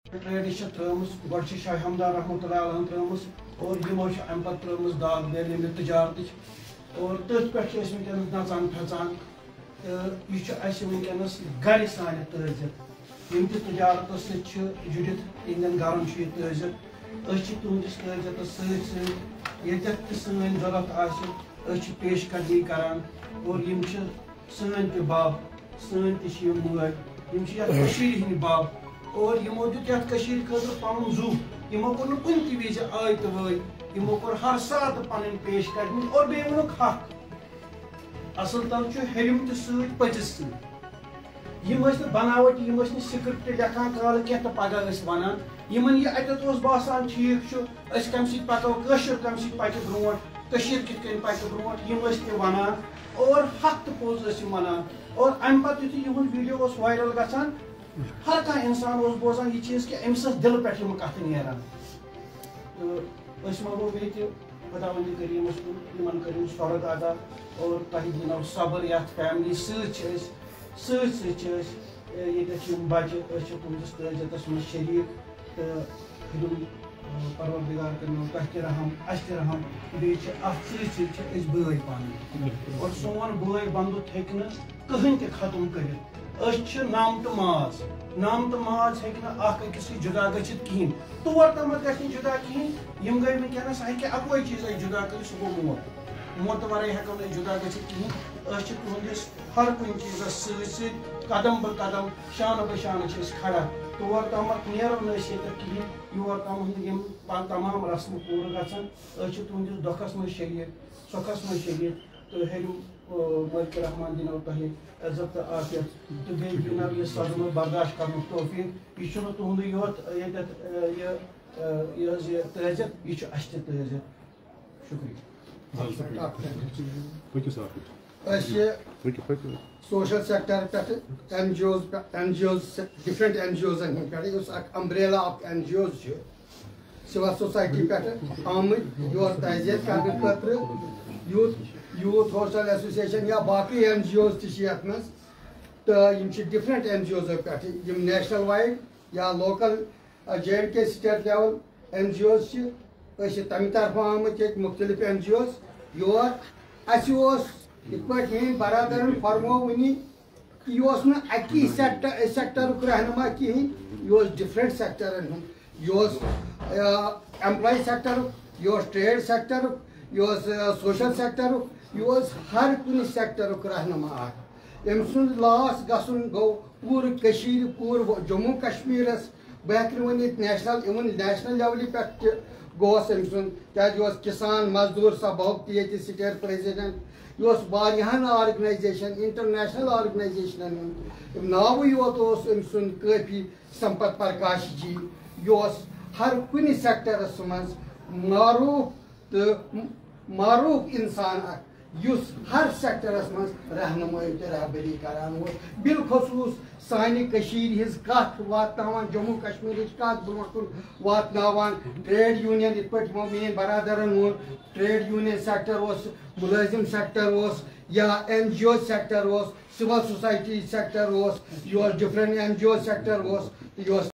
गो शाह हमदार रहमत त्रमस और यमो अम पे त्रमस दाग बेल तजारत और तथ पे वनकस नचान फचान तो यह वनकस गर सान तजियत यम तजारत जुड़ित इन गरन तजियत तुंदिस तजियत सत सन जरूरत पेशकदमी करान और यम सन तब सन तम मल हंद बब और यमो दुत खतर पन जू यमो कोर कुन विज आय तो वय यमो कोर हर सात पन पेशकदमी और बे वोनुक हक असल तल हेरिम तो सत पचस सम बनावट यम स्क्रिप्ट लिखान काल क्या तो पगह वनान यमन यह अत बासान ठीक कम पको कम पक ब्रोट कित पक ब्रोट यम वन और हक तो पोज वनान और अम पे यु वीडियो वायरल गसान हर कह इंसान बोजान यह चीज कि अम्स दिल पे कत नान तो मो बे खुदावंद करीमस कुन करीम फर्द अदा और तह दिनो सब्र ये फैमिली सत बच्चे तुंदिस तजियत मज शरीक तो परवरदिगार करो तह तह रहम अस रहम बे सत बे पान और सोन बे बंदुत हेक कहीं ते खत्म कर नाम तो माज हेकस जुदा गचित कहें तौर तमत गि जुदा कहें यम गई वनकस हे अकोई चीज जुदा कर सह गो मौत वर हेको जुदा गचित कहें तुंदिस हर कुन चीज कदम ब कदम शान ब शान खड़ा तौर तमत नो कहें योर तम तमाम रस्म पूर गसान तुंदिस दुखस मज शरीक सुखस मज शरीक तो हेरू मलिक रहमान दिनो तह इज्जत तो आफियत तो बे दिनो यह सदम बर्दाश्त कर तौफीक यह तुंद योत यह तजियत यह अस तजियत शुक्रिया सोशल सेक्टर पे एनजीओज डिफरेंट एनजीओज पे umbrella of NGOs civil society पे आमद योर तजियत कर यूथ हॉस्टल एसोसिएशन या बाकी एनजीओज तथ तो डिफरेंट एनजीओज पे नेशनल वाइड या local J&K state level NGOs तम तरफ आमत मुख्तलिफ एनजीओज योर पे बरदर फरमो वन यह अकी सेक्टर रहनुमा कहें यह डिफरेंट सेक्टरन यह एम्प्लॉय सेक्टर यह ट्रेड सेक्टर यह सोशल सेक्टर यह हर कुछ सेक्टर रहनुमा अम सुन लास गसन गो पूर पूर जम्मू कश्मीर बह one national even national level पे गोस अम सुन क्या किसान मजदूर सभाक ये स्टेट प्रेसिडेंट यह ऑर्गनाइजेशन इंटरनेशनल ऑर्गनाइजेशन नाव योत अम सुन काफी संपत प्रकाश जी यह हर कुछ सेक्टरस मज मारूफ इंसान हर सेक्टरस मज रहनुमाई तो रहबरी करान बिलखसूस सानि कत वातान जम्मू कश्मीर कत ब्रोह वातान ट्रेड यूनियन इत पे मेन बरदरन वो ट्रेड यूनियन सेक्टर मुलाजिम सेक्टर या NGO sector civil society sector different NGO sector